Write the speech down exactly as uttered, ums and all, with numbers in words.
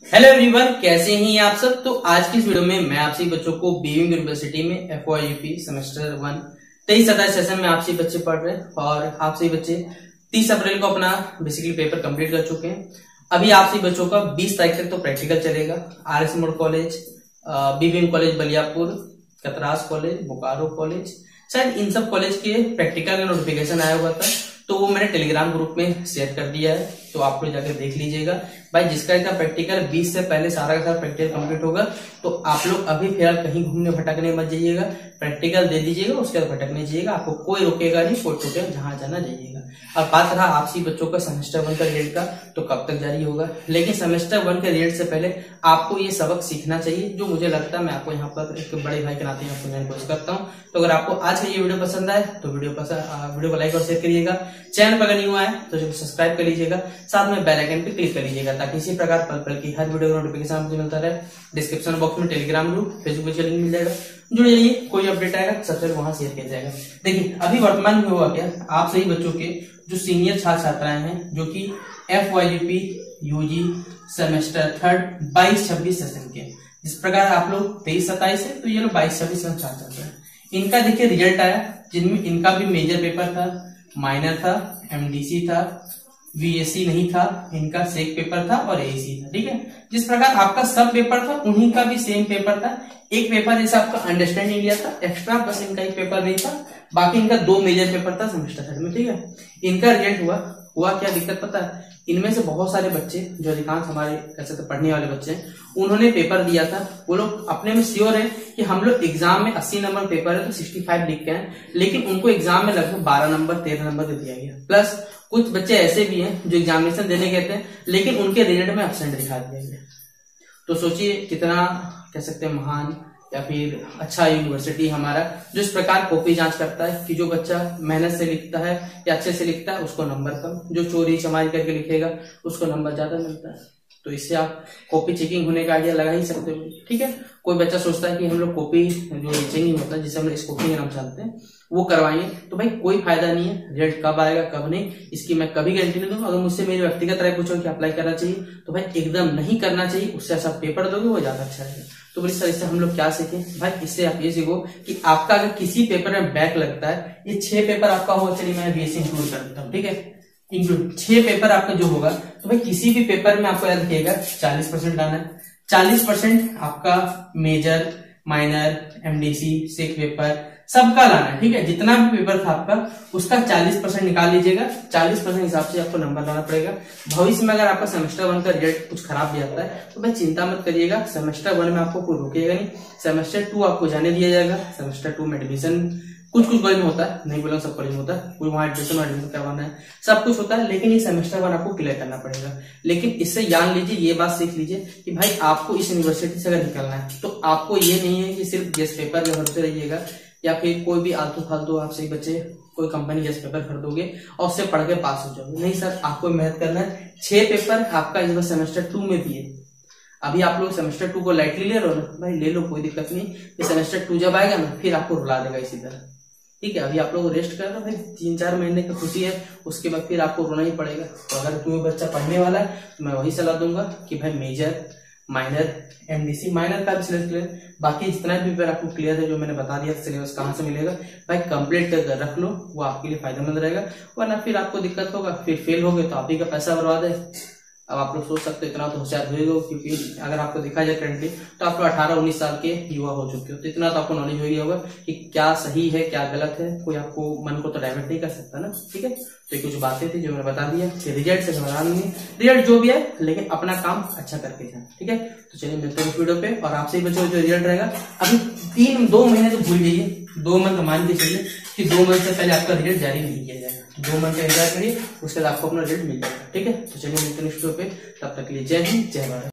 Hello everyone, कैसे हैं आप सब। तो आज की इस वीडियो में मैं आपसे बच्चों को बीइंग यूनिवर्सिटी में F Y UP semester one तेईस सत्ताईस सेशन में आपसे बच्चे पढ़ रहे हैं और आपसे बच्चे तीस अप्रैल को अपना बेसिकली पेपर कंप्लीट कर चुके हैं। अभी आपसे बच्चों का बीस तारीख तक तो प्रैक्टिकल चलेगा। R S More college, BBM college Baliapur, Katras college, Bokaro college, शायद इन सब कॉलेज के प्रैक्टिकल का नोटिफिकेशन आया हुआ था, तो वो मैंने टेलीग्राम ग्रुप में शेयर कर दिया है, तो आप लोग जाकर देख लीजिएगा। भाई जिसका इसका प्रैक्टिकल बीस से पहले सारा का सारा प्रैक्टिकल कंप्लीट होगा, तो आप लोग अभी फिलहाल कहीं घूमने भटकने मत जाइएगा, प्रैक्टिकल दे दीजिएगा, उसके बाद भटकने जाइएगा, आपको कोई रोकेगा नहीं, कोई टोकेगा, जहां जाना जाइएगा। और बात रहा आपसी बच्चों का सेमेस्टर वन का रिजल्ट का, तो कब तक जारी होगा, लेकिन सेमेस्टर वन के रिजल्ट से पहले आपको ये सबक सीखना चाहिए, जो मुझे लगता है मैं आपको यहाँ पर एक बड़े भाई के नाते यहाँ समझाने की कोशिश करता हूँ। तो अगर आपको आज का ये वीडियो पसंद आए तो वीडियो पसंद वीडियो को लाइक और शेयर करिएगा। चैनल पर अगर न्यू आए तो सब्सक्राइब कर लीजिएगा, साथ में बेल आइकन पे क्लिक कर लीजिएगा, ताकि इसी प्रकार पल पल की हर वीडियो का नोटिफिकेशन मुझे मिलता रहे। डिस्क्रिप्शन बॉक्स में टेलीग्राम ग्रुप, फेसबुक पे लिंक मिल जाएगा, जुड़ जाइए। कोई अपडेट आएगा सबसे पहले वहां शेयर किया जाएगा। देखिए अभी वर्तमान में हुआ क्या, आप सही बच्चों के जो सीनियर छात्र छात्राएं हैं जो कि F Y UP UG semester third बाईस छब्बीस सेशन के, जिस प्रकार आप लोग तेईस सत्ताईस है, तो ये लोग बाईस छब्बीस छात्र छात्र हैं। इनका देखिए रिजल्ट आया, जिनमें इनका भी मेजर पेपर था, माइनर था, एमडीसी था, वीएससी नहीं था, इनका सेक पेपर था और एसी था। ठीक है, जिस प्रकार आपका सब पेपर था उन्हीं का भी सेम पेपर था। एक पेपर जैसे आपका अंडरस्टैंड इंडिया था एक्स्ट्रा, बस इनका एक पेपर नहीं था, बाकी इनका दो मेजर पेपर था सेमेस्टर थर्ड में। ठीक है, इनका रिजल्ट हुआ हुआ क्या दिक्कत पता है, इनमें से बहुत सारे बच्चे जो अधिकांश हमारे कैसे तो पढ़ने वाले बच्चे हैं, उन्होंने पेपर दिया था, वो लोग अपने में श्योर है कि हम लोग एग्जाम में अस्सी नंबर पेपर है तो पैंसठ लिख के हैं, लेकिन उनको एग्जाम में लगभग बारह नंबर तेरह नंबर दे दिया गया। प्लस कुछ बच्चे ऐसे भी हैं जो एग्जामिनेशन देने गए थे लेकिन उनके रिजल्ट में एब्सेंट दिखा दिया गया। तो सोचिए कितना कह सकते हैं महान या फिर अच्छा यूनिवर्सिटी हमारा, जो इस प्रकार कॉपी जांच करता है कि जो बच्चा मेहनत से लिखता है या अच्छे से लिखता है उसको नंबर कम, जो चोरी चमारी करके लिखेगा उसको नंबर ज्यादा मिलता है। तो इससे आप कॉपी चेकिंग होने का आइडिया लगा ही सकते हो। ठीक है, कोई बच्चा सोचता है कि हम लोग कॉपी जो चेकिंग होता है जिसे हम लोग स्कोपिंग नाम जानते हैं वो करवाएंगे, तो भाई कोई फायदा नहीं है। रिजल्ट कब आएगा कब नहीं इसकी मैं कभी गारंटी नहीं दूंगा। अगर मुझसे मेरी व्यक्तिगत राय पूछो कि अप्लाई करना चाहिए, तो भाई एकदम नहीं करना चाहिए, उससे ऐसा पेपर दोगे वो ज्यादा अच्छा रहेगा। तो बड़ी सर इससे हम लोग क्या सीखें भाई, इससे आप ये सीखो कि आपका अगर किसी पेपर में बैक लगता है, ये छह पेपर आपका होगा, चलिए मैं बीएससी इंक्लूड कर देता हूँ। ठीक है, इंक्लूड छह पेपर आपका जो होगा, तो भाई किसी भी पेपर में आपको याद रखिएगा चालीस परसेंट लाना है। चालीस परसेंट आपका major, minor, MDC, SEC paper सबका लाना है। ठीक है, जितना भी पेपर था आपका उसका चालीस परसेंट निकाल लीजिएगा। चालीस परसेंट हिसाब से आपको नंबर लाना पड़ेगा। भविष्य में अगर आपका सेमेस्टर वन का रिजल्ट कुछ खराब भी आता है तो भाई चिंता मत करिएगा, सेमेस्टर वन में आपको कोई रोकेगा नहीं। सेमेस्टर टू आपको जाने दिया जाएगा। सेमेस्टर टू में एडमिशन कुछ कुछ कॉलेज में होता है, नहीं बोला सब कॉलेज में होता है, कोई वहां एडमिशन एडमिशन करवाना है, सब कुछ होता है, लेकिन ये सेमेस्टर वन आपको क्लियर करना पड़ेगा। लेकिन इससे जान लीजिए, ये बात सीख लीजिए कि भाई आपको इस यूनिवर्सिटी से अगर निकलना है तो आपको ये नहीं है कि सिर्फ गेस्ट पेपर में भरोसे रहिएगा या फिर कोई भी आलतू फालतू आप सही बच्चे कोई कंपनी गेस्ट पेपर खरीदोगे और उससे पढ़ के पास हो जाओगे। नहीं सर, आपको मेहनत करना है। छह पेपर आपका इस बार सेमेस्टर टू में भी है। अभी आप लोग सेमेस्टर टू को लाइटली ले लो ना, भाई ले लो, कोई दिक्कत नहीं। ये सेमेस्टर टू जब आएगा ना फिर आपको रुला देगा इसी तरह। ठीक है, अभी आप लोग रेस्ट कर लो भाई, तीन चार महीने की खुशी है, उसके बाद फिर आपको रोना ही पड़ेगा। तो अगर तुम्हें बच्चा पढ़ने वाला है तो मैं वही सलाह दूंगा कि भाई मेजर, माइनर, एमडीसी, माइनर का भी सिलेबस क्लियर, बाकी जितना भी पेपर आपको क्लियर है जो मैंने बता दिया सिलेबस कहाँ से मिलेगा, भाई कंप्लीट करके रख लो, वो आपके लिए फायदेमंद रहेगा। वरना फिर आपको दिक्कत होगा, फिर फेल हो गए तो आप ही का पैसा बर्बाद है। अब आप लोग सोच सकते हो इतना तो होशियार हुए हो, क्योंकि अगर आपको देखा जाए करंटली तो आप लोग अठारह उन्नीस साल के युवा हो चुके हो, तो इतना तो आपको नॉलेज हो गया होगा कि क्या सही है क्या गलत है। कोई आपको मन को तो डाइवर्ट नहीं कर सकता ना। ठीक है, तो ये कुछ बातें थी जो मैंने बता दिया कि रिजल्ट से घबरा नहीं, रिजल्ट जो भी है लेकिन अपना काम अच्छा करके जाए। ठीक है, तो चलिए मिलते हैं इस वीडियो पे। और आपसे बच्चों जो रिजल्ट रहेगा अभी तीन दो महीने तो भूल जाइए, दो मंथ मान के चलिए कि दो मंथ से पहले आपका रिजल्ट जारी नहीं किया जाएगा। दो मंथ का इंतजार करिए, उसके बाद आपको अपना रिजल्ट मिल जाएगा। ठीक है, तो चलिए मिलते हैं इस वीडियो पे, तब तक के लिए जय हिंद जय भारत।